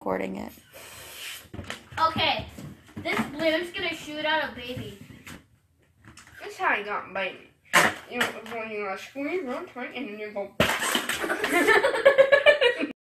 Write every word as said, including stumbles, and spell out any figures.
recording it. Okay, this balloon's gonna shoot out a baby. That's how you got baby. You know, when you uh, squeeze real tight and then you go.